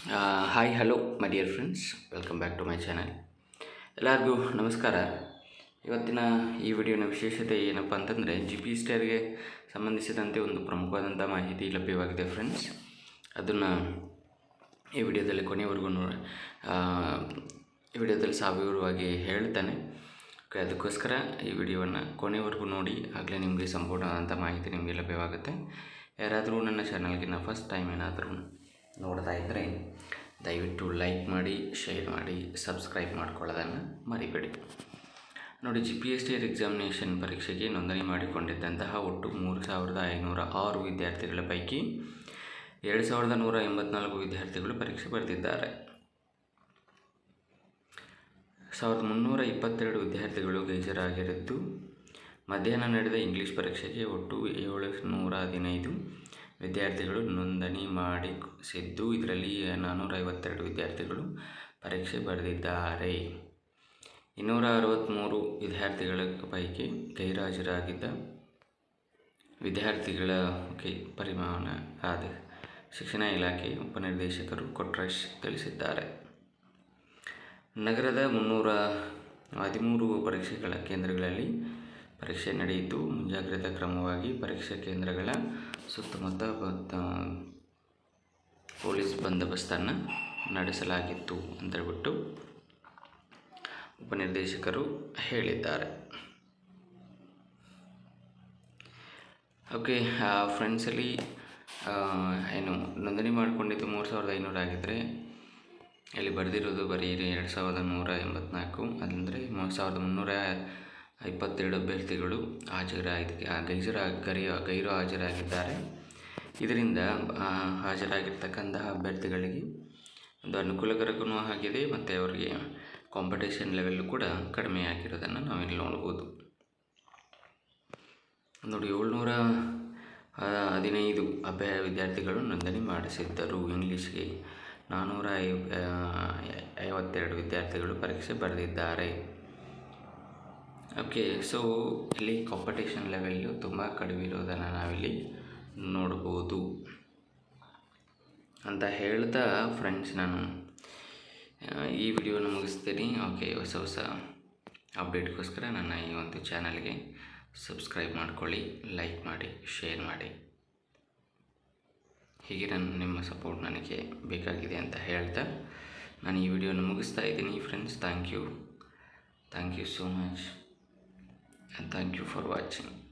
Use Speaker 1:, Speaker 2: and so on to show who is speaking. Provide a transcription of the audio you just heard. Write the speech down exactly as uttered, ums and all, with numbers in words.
Speaker 1: Hi hello my dear friends, welcome back to my channel. ಎಲ್ಲರಿಗೂ ನಮಸ್ಕಾರ. ಇವತ್ತಿನ ಈ ವಿಡಿಯೋನ ವಿಶೇಷತೆ ಏನಪ್ಪ ಅಂತಂದರೆ, ಜಿಪಿಸ್ಟರ್ಗೆ ಸಂಬಂಧಿಸಿದಂತೆ ಒಂದು ಪ್ರಮುಖವಾದಂಥ ಮಾಹಿತಿ ಲಭ್ಯವಾಗಿದೆ ಫ್ರೆಂಡ್ಸ್. ಅದನ್ನು ಈ ವಿಡಿಯೋದಲ್ಲಿ ಕೊನೆಯವರೆಗೂ ನೋ ಈ ವಿಡಿಯೋದಲ್ಲಿ ಸಾವಿರವಾಗಿ ಹೇಳ್ತಾನೆ. ಓಕೆ, ಅದಕ್ಕೋಸ್ಕರ ಈ ವಿಡಿಯೋವನ್ನು ಕೊನೆಯವರೆಗೂ ನೋಡಿ, ಆಗಲೇ ನಿಮಗೆ ಸಂಪೂರ್ಣವಾದಂಥ ಮಾಹಿತಿ ನಿಮಗೆ ಲಭ್ಯವಾಗುತ್ತೆ. ಯಾರಾದರೂ ನನ್ನ ಚಾನಲ್ಗೆ ನಾ ಫಸ್ಟ್ ಟೈಮ್ ಏನಾದರೂ ನೋಡ್ತಾ ಇದ್ದರೆ ದಯವಿಟ್ಟು ಲೈಕ್ ಮಾಡಿ, ಶೇರ್ ಮಾಡಿ, ಸಬ್ಸ್ಕ್ರೈಬ್ ಮಾಡ್ಕೊಳ್ಳೋದನ್ನು ಮರಿಬೇಡಿ. ನೋಡಿ, G P S T examination ಪರೀಕ್ಷೆಗೆ ನೋಂದಣಿ ಮಾಡಿಕೊಂಡಿದ್ದಂತಹ ಒಟ್ಟು ಮೂರು ಸಾವಿರದ ಐನೂರ ಆರು ವಿದ್ಯಾರ್ಥಿಗಳ ಪೈಕಿ ಎರಡು ಸಾವಿರದ ನೂರ ಎಂಬತ್ನಾಲ್ಕು ವಿದ್ಯಾರ್ಥಿಗಳು ಪರೀಕ್ಷೆ ಬರೆದಿದ್ದಾರೆ. ಸಾವಿರದ ಮುನ್ನೂರ ಇಪ್ಪತ್ತೆರಡು ವಿದ್ಯಾರ್ಥಿಗಳು ಗೈಜರಾಗಿದ್ದು, ಮಧ್ಯಾಹ್ನ ನಡೆದ ಇಂಗ್ಲೀಷ್ ಪರೀಕ್ಷೆಗೆ ಒಟ್ಟು ಏಳು ನೂರ ಹದಿನೈದು ವಿದ್ಯಾರ್ಥಿಗಳು ನೋಂದಣಿ ಮಾಡಿಸಿದ್ದು, ಇದರಲ್ಲಿ ನಾನ್ನೂರ ಐವತ್ತೆರಡು ವಿದ್ಯಾರ್ಥಿಗಳು ಪರೀಕ್ಷೆ ಬರೆದಿದ್ದಾರೆ. ಇನ್ನೂರ ಅರವತ್ತ್ಮೂರು ವಿದ್ಯಾರ್ಥಿಗಳ ಪೈಕಿ ಗೈರಾಜರಾಗಿದ್ದ ವಿದ್ಯಾರ್ಥಿಗಳ ಪರಿಮಾಣ ಆದ ಶಿಕ್ಷಣ ಇಲಾಖೆ ಉಪನಿರ್ದೇಶಕರು ಕೊಟ್ರೇಶ್ ತಿಳಿಸಿದ್ದಾರೆ. ನಗರದ ಮುನ್ನೂರ ಹದಿಮೂರು ಪರೀಕ್ಷೆಗಳ ಕೇಂದ್ರಗಳಲ್ಲಿ ಪರೀಕ್ಷೆ ನಡೆಯಿತು. ಮುಂಜಾಗ್ರತಾ ಕ್ರಮವಾಗಿ ಪರೀಕ್ಷಾ ಕೇಂದ್ರಗಳ ಸುತ್ತಮುತ್ತ ಪೊಲೀಸ್ ಬಂದೋಬಸ್ತನ್ನು ನಡೆಸಲಾಗಿತ್ತು ಅಂತೇಳ್ಬಿಟ್ಟು ಉಪನಿರ್ದೇಶಕರು ಹೇಳಿದ್ದಾರೆ. ಓಕೆ ಫ್ರೆಂಡ್ಸಲ್ಲಿ ಏನು ನೋಂದಣಿ ಮಾಡಿಕೊಂಡಿದ್ದು ಮೂರು ಸಾವಿರದ ಐನೂರು ಆಗಿದ್ದರೆ, ಇಲ್ಲಿ ಬರೆದಿರೋದು ಬರೀ ಎರಡು ಸಾವಿರದ ನೂರ ಎಂಬತ್ನಾಲ್ಕು ಅಂದರೆ ಮೂರು ಸಾವಿರದ ಮುನ್ನೂರ ಇಪ್ಪತ್ತೆರಡು ಅಭ್ಯರ್ಥಿಗಳು ಹಾಜರಾಗಿ ಗೈಜರ ಗರಿಯ ಗೈರು ಹಾಜರಾಗಿದ್ದಾರೆ. ಇದರಿಂದ ಹಾಜರಾಗಿರ್ತಕ್ಕಂತಹ ಅಭ್ಯರ್ಥಿಗಳಿಗೆ ಒಂದು ಅನುಕೂಲಕರಕ್ಕೂ ಆಗಿದೆ, ಮತ್ತು ಅವರಿಗೆ ಕಾಂಪಿಟೇಷನ್ ಲೆವೆಲ್ಲು ಕೂಡ ಕಡಿಮೆ ಆಗಿರೋದನ್ನು ನಾವಿಲ್ಲಿ ನೋಡ್ಬೋದು. ನೋಡಿ, ಏಳ್ನೂರ ಹದಿನೈದು ಅಭ್ಯ ವಿದ್ಯಾರ್ಥಿಗಳು ನೋಂದಣಿ ಮಾಡಿಸಿದ್ದರು. ಇಂಗ್ಲೀಷ್ಗೆ ನಾನ್ನೂರ ಐ ಐವತ್ತೆರಡು ವಿದ್ಯಾರ್ಥಿಗಳು ಪರೀಕ್ಷೆ ಬರೆದಿದ್ದಾರೆ. ಓಕೆ, ಸೊ ಇಲ್ಲಿ ಕಾಂಪಿಟೇಷನ್ ಲೆವೆಲ್ಲು ತುಂಬ ಕಡಿಮೆ ಇರೋದನ್ನು ನಾವಿಲ್ಲಿ ನೋಡ್ಬೋದು ಅಂತ ಹೇಳ್ತಾ ಫ್ರೆಂಡ್ಸ್, ನಾನು ಈ ವಿಡಿಯೋನ ಮುಗಿಸ್ತೀನಿ. ಓಕೆ, ಹೊಸ ಹೊಸ ಅಪ್ಡೇಟ್ಗೋಸ್ಕರ ನನ್ನ ಈ ಒಂದು ಚಾನಲ್ಗೆ ಸಬ್ಸ್ಕ್ರೈಬ್ ಮಾಡ್ಕೊಳ್ಳಿ, ಲೈಕ್ ಮಾಡಿ, ಶೇರ್ ಮಾಡಿ. ಹೀಗೆ ನಾನು ನಿಮ್ಮ ಸಪೋರ್ಟ್ ನನಗೆ ಬೇಕಾಗಿದೆ ಅಂತ ಹೇಳ್ತಾ ನಾನು ಈ ವಿಡಿಯೋನ ಮುಗಿಸ್ತಾ ಇದ್ದೀನಿ friends. Thank you thank you so much and thank you for watching.